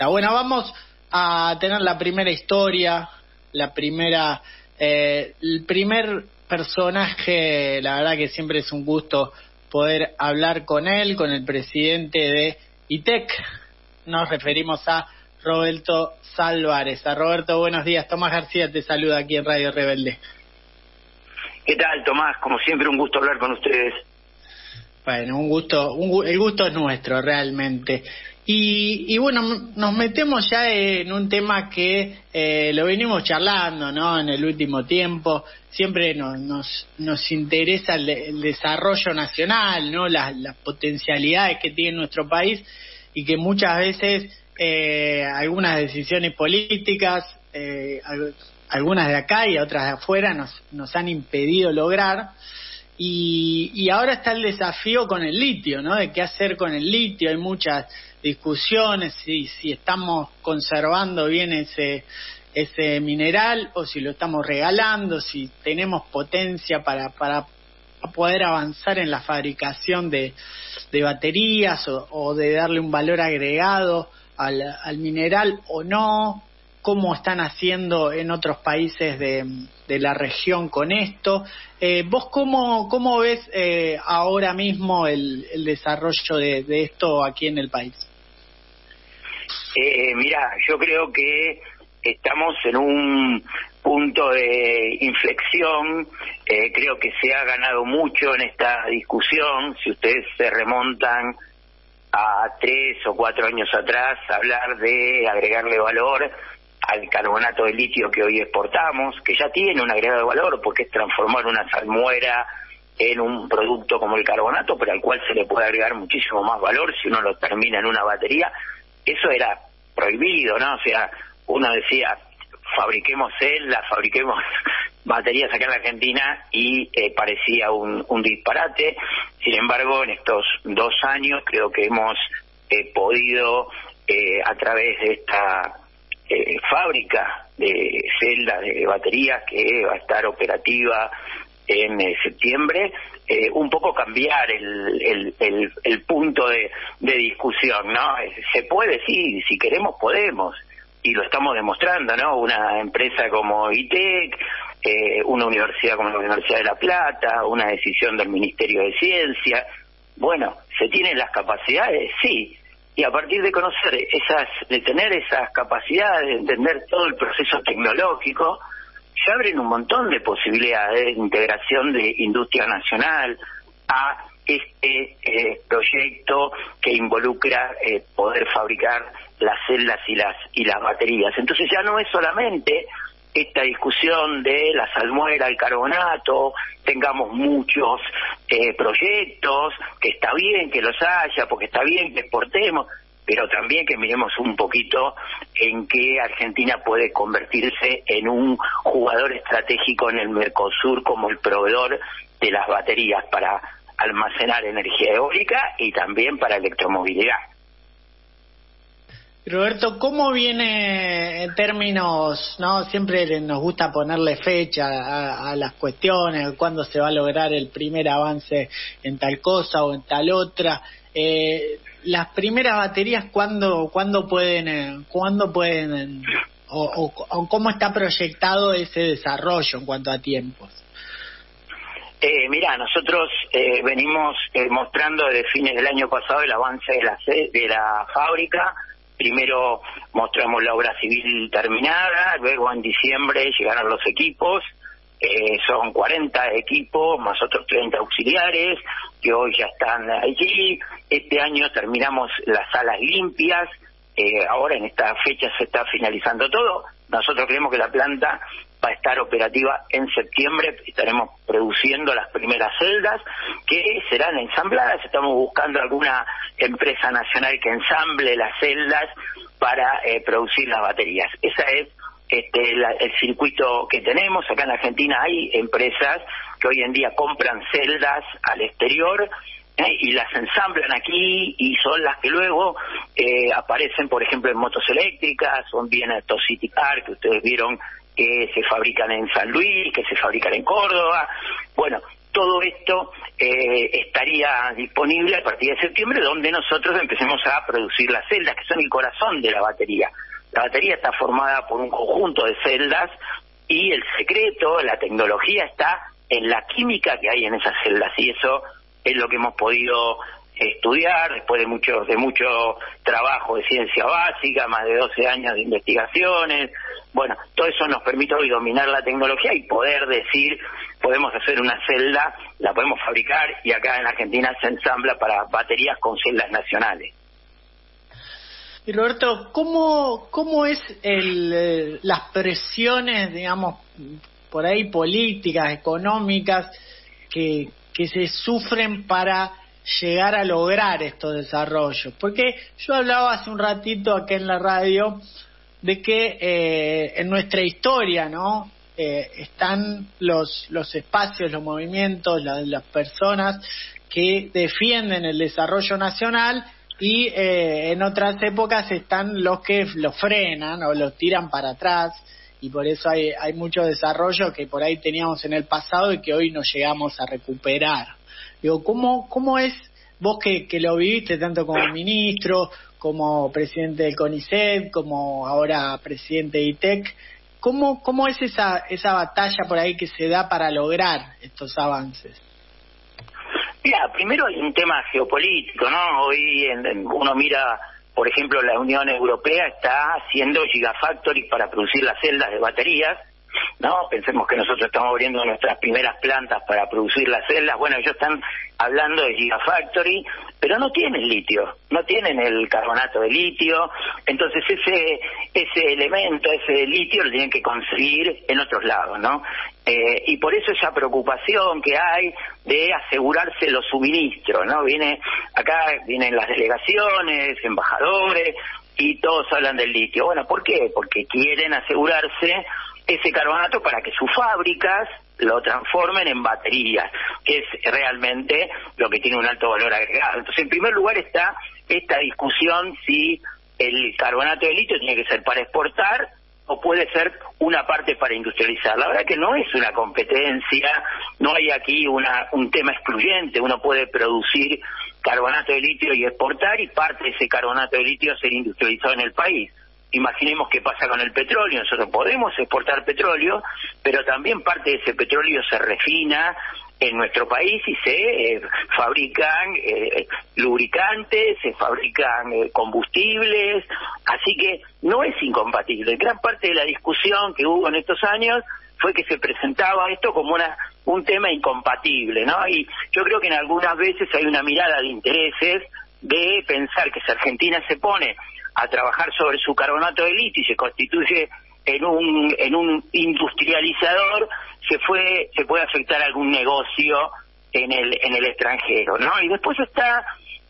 vuelta. Bueno, vamos a tener la primera historia, el primer personaje. La verdad que siempre es un gusto poder hablar con él, con el presidente de ITEC. Nos referimos a Roberto Salvares. A Roberto, buenos días. Tomás García te saluda aquí en Radio Rebelde. ¿Qué tal, Tomás? Como siempre, un gusto hablar con ustedes. Bueno, el gusto es nuestro, realmente. Y bueno, nos metemos ya en un tema que lo venimos charlando, ¿no? En el último tiempo. Siempre nos interesa el desarrollo nacional, ¿no? Las potencialidades que tiene nuestro país, y que muchas veces algunas decisiones políticas, algunas de acá y otras de afuera, nos han impedido lograr. Y ahora está el desafío con el litio, ¿no? De qué hacer con el litio. Hay muchas discusiones si estamos conservando bien ese mineral o si lo estamos regalando, si tenemos potencia para poder avanzar en la fabricación de baterías o de darle un valor agregado al mineral o no. Cómo están haciendo en otros países de la región con esto. ¿Vos cómo ves ahora mismo el desarrollo de esto aquí en el país? Mira, yo creo que estamos en un punto de inflexión. Creo que se ha ganado mucho en esta discusión. Si ustedes se remontan a 3 o 4 años atrás, hablar de agregarle valor al carbonato de litio que hoy exportamos, que ya tiene un agregado de valor porque es transformar una salmuera en un producto como el carbonato, pero al cual se le puede agregar muchísimo más valor si uno lo termina en una batería. Eso era prohibido, ¿no? O sea, uno decía, fabriquemos celdas, fabriquemos baterías acá en la Argentina, y parecía un disparate. Sin embargo, en estos 2 años creo que hemos podido, a través de esta fábrica de celdas de baterías que va a estar operativa en septiembre, un poco cambiar el punto de discusión, ¿no? Se puede, sí, si queremos podemos, y lo estamos demostrando, ¿no? Una empresa como ITEC, una universidad como la Universidad de La Plata, una decisión del Ministerio de Ciencia. Bueno, ¿se tienen las capacidades? Sí. Y a partir de conocer de tener esas capacidades, de entender todo el proceso tecnológico, se abren un montón de posibilidades de integración de industria nacional a este proyecto que involucra poder fabricar las celdas y las baterías. Entonces ya no es solamente esta discusión de la salmuera, el carbonato, tengamos muchos proyectos, que está bien que los haya, porque está bien que exportemos, pero también que miremos un poquito en que Argentina puede convertirse en un jugador estratégico en el Mercosur como el proveedor de las baterías para almacenar energía eólica y también para electromovilidad. Roberto, ¿cómo viene en términos, no? Siempre nos gusta ponerle fecha a las cuestiones, cuándo se va a lograr el primer avance en tal cosa o en tal otra. Las primeras baterías, ¿cuándo pueden o cómo está proyectado ese desarrollo en cuanto a tiempos? Mira, nosotros venimos mostrando desde fines del año pasado el avance de la fábrica. Primero mostramos la obra civil terminada, luego en diciembre llegaron los equipos, son 40 equipos más otros 30 auxiliares que hoy ya están allí. Este año terminamos las salas limpias, ahora en esta fecha se está finalizando todo. Nosotros creemos que la planta va a estar operativa en septiembre, estaremos produciendo las primeras celdas que serán ensambladas. Estamos buscando alguna empresa nacional que ensamble las celdas para producir las baterías. Esa es el circuito que tenemos. Acá en Argentina hay empresas que hoy en día compran celdas al exterior y las ensamblan aquí, y son las que luego aparecen, por ejemplo, en motos eléctricas, o bien en estos City Car que ustedes vieron que se fabrican en San Luis, que se fabrican en Córdoba. Bueno, todo esto estaría disponible a partir de septiembre, donde nosotros empecemos a producir las celdas, que son el corazón de la batería. La batería está formada por un conjunto de celdas y el secreto, la tecnología está en la química que hay en esas celdas, y eso es lo que hemos podido estudiar después de mucho trabajo de ciencia básica, más de 12 años de investigaciones. Bueno, todo eso nos permite hoy dominar la tecnología y poder decir, podemos hacer una celda, la podemos fabricar, y acá en Argentina se ensambla para baterías con celdas nacionales. Y Roberto, ¿cómo es las presiones, digamos, por ahí políticas, económicas, que se sufren para llegar a lograr estos desarrollos? Porque yo hablaba hace un ratito aquí en la radio de que en nuestra historia, ¿no? Están los espacios, los movimientos, las personas que defienden el desarrollo nacional, y en otras épocas están los que lo frenan o los tiran para atrás, y por eso hay mucho desarrollo que por ahí teníamos en el pasado y que hoy no llegamos a recuperar. Digo, ¿cómo es, vos que lo viviste tanto como ministro, como presidente del CONICET, como ahora presidente de ITEC, ¿cómo es esa batalla por ahí que se da para lograr estos avances? Mira, primero hay un tema geopolítico, ¿no? Hoy uno mira, por ejemplo, la Unión Europea está haciendo gigafactories para producir las celdas de baterías, ¿no? Pensemos que nosotros estamos abriendo nuestras primeras plantas para producir las celdas. Bueno, ellos están hablando de gigafactory, pero no tienen litio, no tienen el carbonato de litio, entonces ese elemento, ese litio lo tienen que conseguir en otros lados, ¿no? Y por eso esa preocupación que hay de asegurarse los suministros, ¿no? Vienen las delegaciones, embajadores, y todos hablan del litio. Bueno, ¿por qué? Porque quieren asegurarse ese carbonato para que sus fábricas lo transformen en baterías, que es realmente lo que tiene un alto valor agregado. Entonces, en primer lugar está esta discusión si el carbonato de litio tiene que ser para exportar o puede ser una parte para industrializar. La verdad que no es una competencia, no hay aquí un tema excluyente. Uno puede producir carbonato de litio y exportar, y parte de ese carbonato de litio ser industrializado en el país. Imaginemos qué pasa con el petróleo. Nosotros podemos exportar petróleo, pero también parte de ese petróleo se refina en nuestro país y se fabrican lubricantes, se fabrican combustibles, así que no es incompatible. Gran parte de la discusión que hubo en estos años fue que se presentaba esto como un tema incompatible, ¿no? Y yo creo que en algunas veces hay una mirada de intereses de pensar que si Argentina se pone a trabajar sobre su carbonato de litio y se constituye en un industrializador, se puede afectar algún negocio en el extranjero, ¿no? Y después está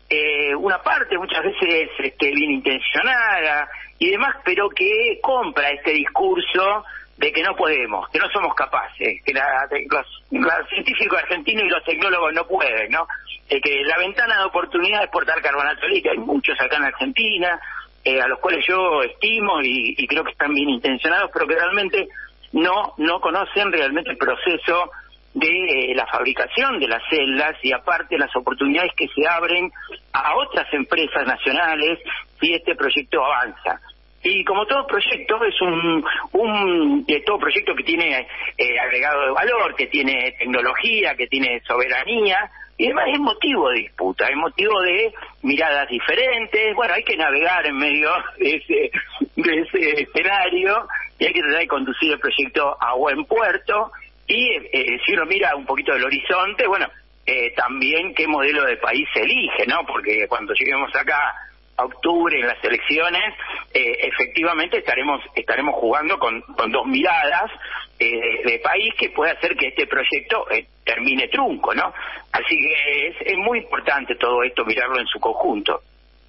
una parte muchas veces bien intencionada y demás, pero que compra este discurso de que no podemos, que no somos capaces, que los científicos argentinos y los tecnólogos no pueden, ¿no? Que la ventana de oportunidad de exportar carbonato de litio, hay muchos acá en Argentina, a los cuales yo estimo y creo que están bien intencionados, pero que realmente no conocen realmente el proceso de la fabricación de las celdas, y aparte las oportunidades que se abren a otras empresas nacionales si este proyecto avanza. Y como todo proyecto, es todo proyecto que tiene agregado de valor, que tiene tecnología, que tiene soberanía, y además es motivo de disputa, es motivo de miradas diferentes. Bueno, hay que navegar en medio de ese escenario, y hay que tratar de conducir el proyecto a buen puerto, y si uno mira un poquito del horizonte, bueno, también qué modelo de país se elige, ¿no? Porque cuando lleguemos acá a octubre en las elecciones, efectivamente estaremos jugando con dos miradas de país que puede hacer que este proyecto termine trunco, ¿no? Así que es muy importante todo esto, mirarlo en su conjunto.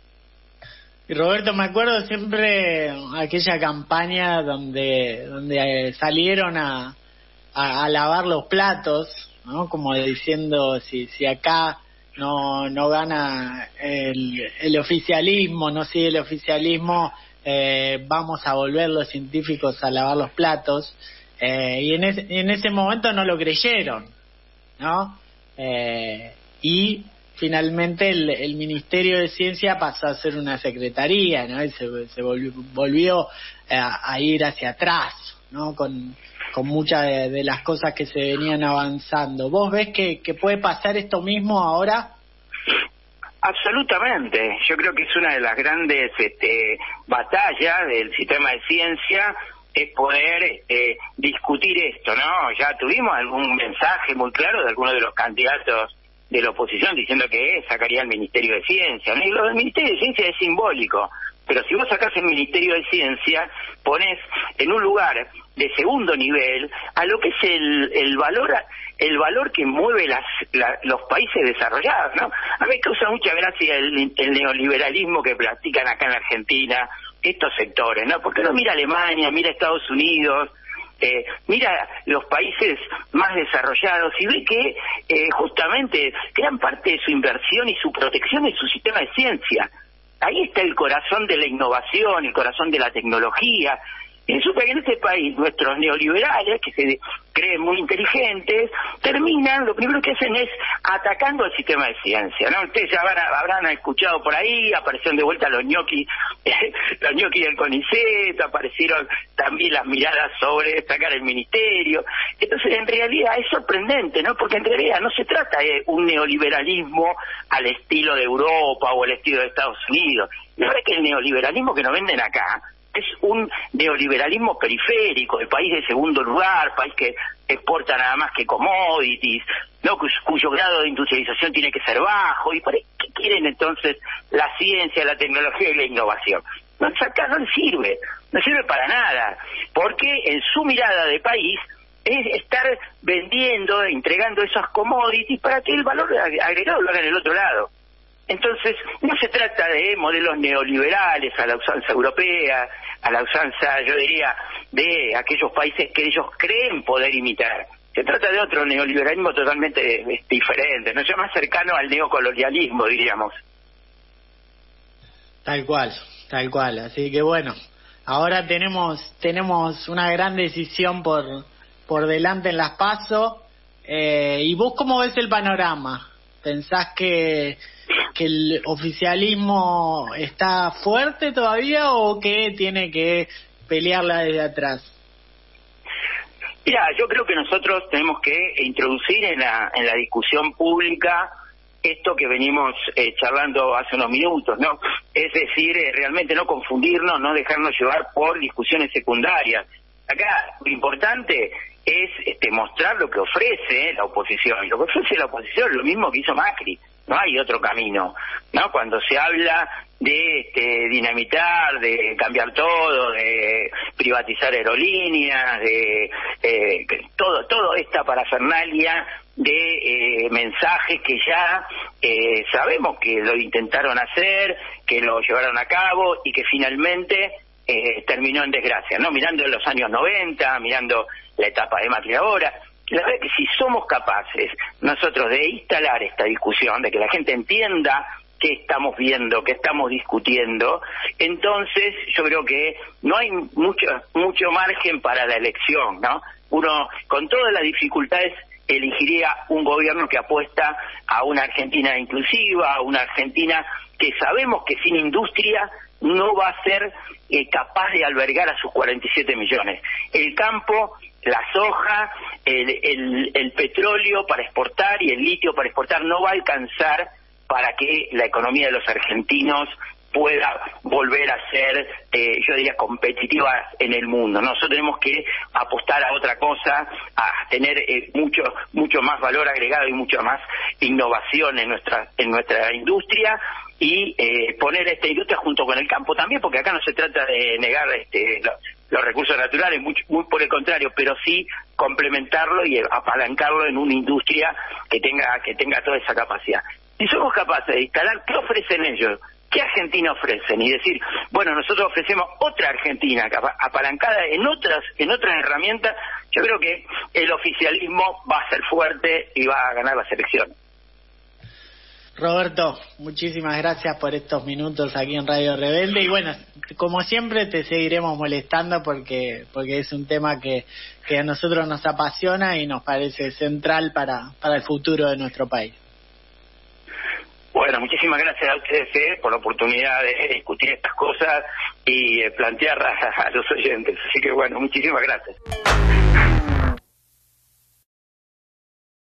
Y Roberto, me acuerdo siempre aquella campaña donde salieron a lavar los platos, ¿no? Como diciendo, si acá no gana el oficialismo, no sigue el oficialismo, vamos a volver los científicos a lavar los platos, y en ese momento no lo creyeron, ¿no? y finalmente el Ministerio de Ciencia pasó a ser una secretaría, ¿no? Y se volvió a ir hacia atrás, ¿no? Con muchas de las cosas que se venían avanzando. ¿Vos ves que puede pasar esto mismo ahora? Absolutamente. Yo creo que es una de las grandes batallas del sistema de ciencia, es poder discutir esto, ¿no? Ya tuvimos algún mensaje muy claro de algunos de los candidatos de la oposición diciendo que sacaría el Ministerio de Ciencia, ¿no? Y lo del Ministerio de Ciencia es simbólico, pero si vos sacás el Ministerio de Ciencia, pones en un lugar de segundo nivel a lo que es el valor que mueve los países desarrollados, ¿no? A mí me causa mucha gracia el neoliberalismo que practican acá en la Argentina estos sectores, ¿no? Porque uno mira Alemania, mira Estados Unidos, mira los países más desarrollados y ve que justamente gran parte de su inversión y su protección es su sistema de ciencia. Ahí está el corazón de la innovación, el corazón de la tecnología. Y resulta que en este país nuestros neoliberales, que se creen muy inteligentes, terminan, lo primero que hacen es atacando el sistema de ciencia, ¿no? Ustedes ya habrán escuchado por ahí, aparecieron de vuelta los ñoquis del CONICET, aparecieron también las miradas sobre destacar el ministerio. Entonces, en realidad es sorprendente, ¿no? Porque en realidad no se trata de un neoliberalismo al estilo de Europa o al estilo de Estados Unidos. La verdad es que el neoliberalismo que nos venden acá es un neoliberalismo periférico, el país de segundo lugar, país que exporta nada más que commodities, ¿no? Cuyo grado de industrialización tiene que ser bajo. ¿Y para qué quieren entonces la ciencia, la tecnología y la innovación? No, acá no sirve para nada, porque en su mirada de país es estar vendiendo, entregando esos commodities para que el valor agregado lo haga en el otro lado. Entonces, no se trata de modelos neoliberales a la usanza europea, a la usanza, yo diría, de aquellos países que ellos creen poder imitar. Se trata de otro neoliberalismo totalmente diferente, ¿no? Es más cercano al neocolonialismo, diríamos. Tal cual. Así que bueno, ahora tenemos una gran decisión por delante en las PASO. ¿Y vos cómo ves el panorama? ¿Pensás que el oficialismo está fuerte todavía o que tiene que pelearla desde atrás? Mira, yo creo que nosotros tenemos que introducir en la discusión pública esto que venimos charlando hace unos minutos, ¿no? Es decir, realmente no confundirnos, no dejarnos llevar por discusiones secundarias. Acá lo importante es mostrar lo que ofrece la oposición. Y lo que ofrece la oposición es lo mismo que hizo Macri. No hay otro camino, ¿no? Cuando se habla de dinamitar, de cambiar todo, de privatizar aerolíneas, de toda esta parafernalia de mensajes que ya sabemos que lo intentaron hacer, que lo llevaron a cabo y que finalmente terminó en desgracia, ¿no? Mirando los años 90, mirando la etapa de Macri ahora. La verdad es que si somos capaces nosotros de instalar esta discusión, de que la gente entienda qué estamos viendo, qué estamos discutiendo, entonces yo creo que no hay mucho margen para la elección, ¿no? Uno, con todas las dificultades, elegiría un gobierno que apuesta a una Argentina inclusiva, a una Argentina que sabemos que sin industria no va a ser capaz de albergar a sus 47 millones. El campo, la soja, el petróleo para exportar y el litio para exportar no va a alcanzar para que la economía de los argentinos pueda volver a ser, yo diría, competitiva en el mundo. Nosotros tenemos que apostar a otra cosa, a tener mucho más valor agregado y mucha más innovación en nuestra industria y poner esta industria junto con el campo también, porque acá no se trata de negar los recursos naturales, muy por el contrario, pero sí complementarlo y apalancarlo en una industria que tenga toda esa capacidad. Si somos capaces de instalar, ¿qué ofrecen ellos? ¿Qué Argentina ofrecen? Y decir, bueno, nosotros ofrecemos otra Argentina apalancada en otras herramientas. Yo creo que el oficialismo va a ser fuerte y va a ganar las elecciones. Roberto, muchísimas gracias por estos minutos aquí en Radio Rebelde y bueno, como siempre te seguiremos molestando porque es un tema que a nosotros nos apasiona y nos parece central para el futuro de nuestro país. Bueno, muchísimas gracias a ustedes por la oportunidad de discutir estas cosas y plantearlas a los oyentes. Así que bueno, muchísimas gracias.